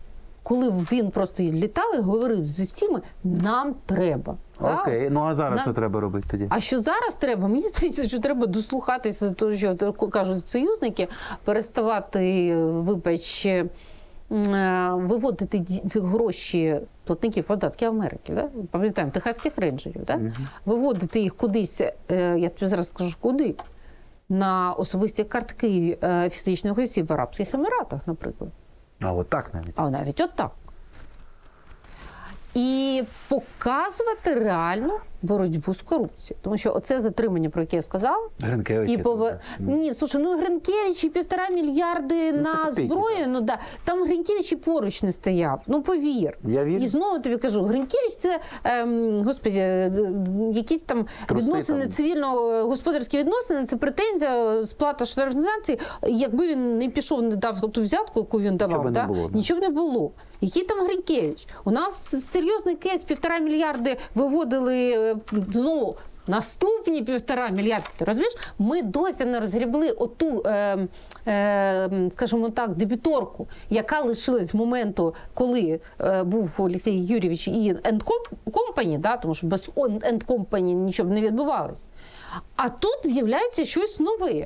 коли він просто літав і говорив з усіма, нам треба. Окей, ну а зараз що треба робити тоді? А що зараз треба? Мені здається, що треба дослухатися до того, що кажуть союзники, переставати, вибач, виводити гроші платників податків Америки, да? Пам'ятаємо, техаських рейнджерів, да? Виводити їх кудись, я тобі зараз скажу, куди? На особисті картки фізичних осіб в Арабських Еміратах, наприклад. А от так навіть? А навіть от так. І показувати реальну боротьбу з корупцією. Тому що оце затримання, про яке я сказала. Гринкевич. Ні, слушай, ну Гринкевич і 1,5 мільярди на зброю, ну да. Там Гринкевич і поруч не стояв. Ну повір. Я вірю. І знову тобі кажу, Гринкевич це, господи, якісь там відносини цивільно-господарські відносини, це претензія, сплата штрафізації. Якби він не пішов, не дав ту взятку, яку він давав, нічого б не було. Який там Гринкевич? У нас серйозний кейс, 1,5 мільярди виводили знову наступні 1,5 мільярди. Ти розумієш? Ми досі не розгрібли оту, скажімо так, дебіторку, яка лишилась з моменту, коли був Олексій Юрійович і End Company, да, тому що без End Company нічого б не відбувалось. А тут з'являється щось нове.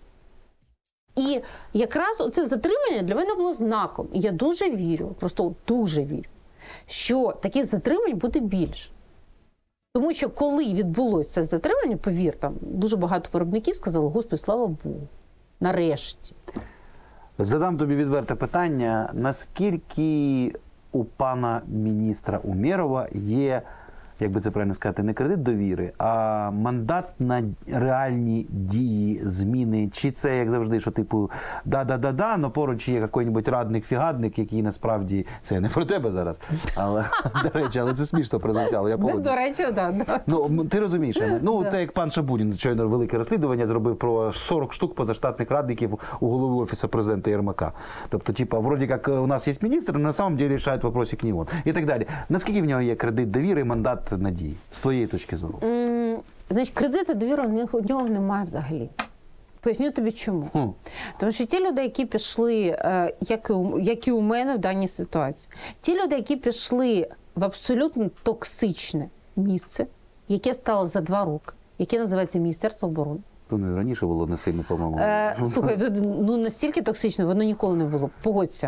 І якраз оце затримання для мене було знаком. І я дуже вірю, просто дуже вірю, що таких затримань буде більше. Тому що коли відбулося це затримання, повір, там дуже багато виробників сказали, Господи, слава Богу, нарешті. Задам тобі відверте питання. Наскільки у пана міністра Умєрова є, як би це правильно сказати, не кредит довіри, а мандат на реальні дії, зміни? Чи це, як завжди, що типу да-да-да-да, але поруч є якийсь радник-фігадник, який насправді, це не про тебе зараз, але, до речі, але це смішно прозвучало, я погоджуюсь. До речі, так. Ну, ти розумієш, ну, те, як пан Шабунін, щойно велике розслідування зробив про 40 штук позаштатних радників у голови Офісу президента Єрмака. Тобто, типа, вроді як у нас є міністр, але на самом деле рішають вопросик не він. І так далі. Наскільки в нього є кредит довіри і мандат надії, з твоєї точки зору? Значить, кредиту довіри у нього немає взагалі. Поясню тобі чому. Тому що ті люди, які пішли, як і у мене в даній ситуації, ті люди, які пішли в абсолютно токсичне місце, яке стало за 2 роки, яке називається Міністерство оборони. Ну, і раніше було не сильно, по-моєму. Слухай, ну настільки токсично воно ніколи не було. Погодься.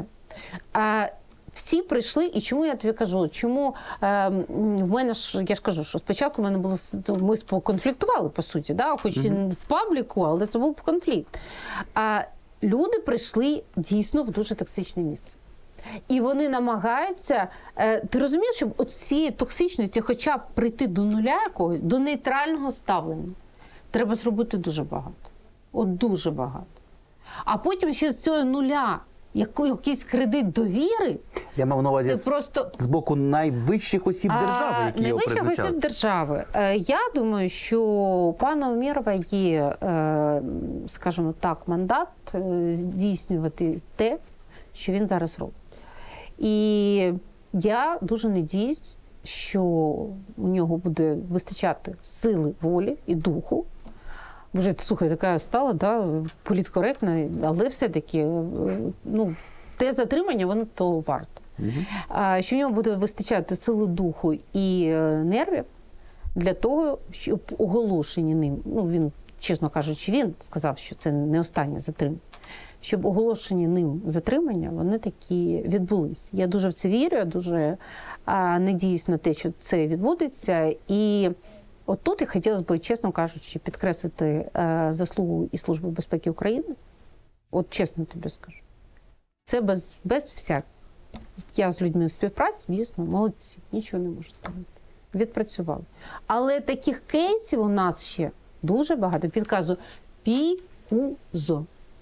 Всі прийшли, і чому я тобі кажу, чому в мене ж, я ж кажу, що спочатку в мене було, ми поконфліктували, по суті, да? Хоч і в пабліку, але це був конфлікт. Люди прийшли дійсно в дуже токсичне місце. І вони намагаються, ти розумієш, щоб от цієї токсичності хоча б прийти до нуля якогось, до нейтрального ставлення, треба зробити дуже багато. От дуже багато. А потім ще з цього нуля якийсь кредит довіри. Я мав на увазі це просто з боку найвищих осіб держави, які його призначали. Найвищих осіб держави. Я думаю, що у пана Умєрова є, скажімо так, мандат здійснювати те, що він зараз робить. І я дуже надіюсь, що у нього буде вистачати сили, волі і духу. Вже, слухай, така стала, да, політкоректна, але все-таки, ну, те затримання, воно то варто. Що в нього буде вистачати сили духу і нервів для того, щоб оголошені ним, ну, він, чесно кажучи, він сказав, що це не останнє затримання, щоб оголошені ним затримання, вони такі відбулись. Я дуже в це вірю, я дуже надіюсь на те, що це відбудеться. І от тут я хотілося б, чесно кажучи, підкреслити заслугу і Служби безпеки України. От чесно тобі скажу. Це без всяких. Я з людьми в співпраці, дійсно, молодці, нічого не можу сказати. Відпрацювали. Але таких кейсів у нас ще дуже багато. Підказую, піузо.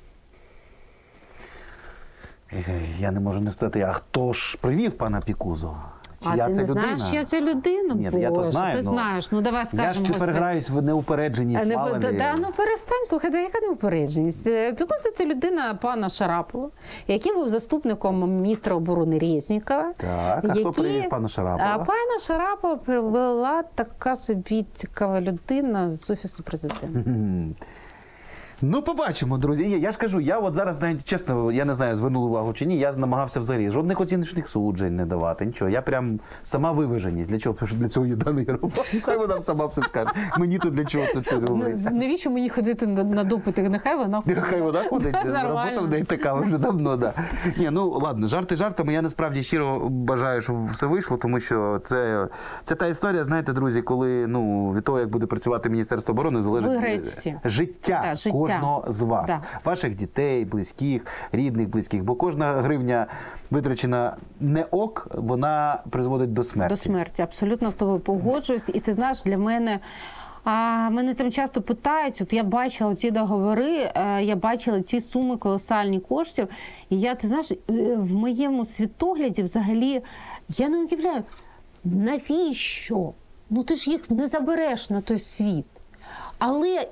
Я не можу не спитати, а хто ж привів пана Пікузо? А ти не знаєш, чия це людина? Ні, я то знаю. Ти знаєш, ну давай скажемо. Я ж тепер граюсь в неупередженість. Ну перестань, слухай, яка неупередженість? Пікузо – це людина пана Шарапова, який був заступником міністра оборони Резнікова. Так, а хто привів пана Шарапова? А пана Шарапова привела така собі цікава людина з Офісу президента. Ну, побачимо, друзі. Я ж кажу, я от зараз навіть, чесно, я не знаю, звернули увагу чи ні, я намагався взагалі жодних оціночних суджень не давати, нічого. Я прям сама виваженість. Для чого? Тому що для цього є Дана Єрова. Хай вона сама все скаже. Мені то для чого тут щось говорить. Навіщо мені ходити на допити? Нехай вона ходить. Хай вона ходить, робота в неї така вже давно, да. Ні, ну ладно, жарти жартами, я насправді щиро бажаю, щоб все вийшло, тому що це та історія, знаєте, друзі, коли, ну, від того, як буде працювати Міністерство оборони, Виграють залежить всі. життя кожного з вас, ваших дітей, близьких, рідних, близьких, бо кожна гривня витрачена не ок, вона призводить до смерті. До смерті, абсолютно з тобою погоджуюсь. І ти знаєш, для мене, мене там часто питають, от я бачила ці договори, я бачила ці суми колосальні коштів, і я, ти знаєш, в моєму світогляді взагалі, я не уявляю, навіщо? Ну ти ж їх не забереш на той світ. Але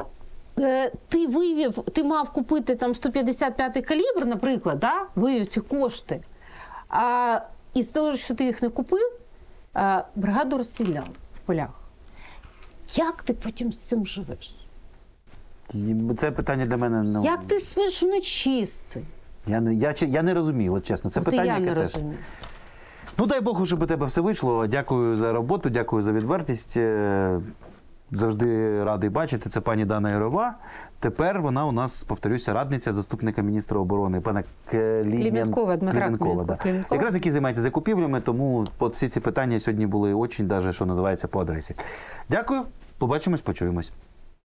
ти мав купити там 155-й калібр, наприклад, да? Вивів ці кошти. І з того, що ти їх не купив, бригаду розстріляли в полях. Як ти потім з цим живеш? Це питання для мене... Ну, як ти спиш вночі з цим? Я не розумію, от чесно. Це питання, я не яке розумію. Ну, дай Бог, щоб у тебе все вийшло. Дякую за роботу, дякую за відвертість. Завжди радий бачити. Це пані Дана Єрова. Тепер вона у нас, повторюся, радниця заступника міністра оборони, пана Клименкова, Дмитра Клименкова, да. Клименкова. Якраз який займається закупівлями, тому от всі ці питання сьогодні були очень, даже, що називається, по адресі. Дякую, побачимось, почуємось.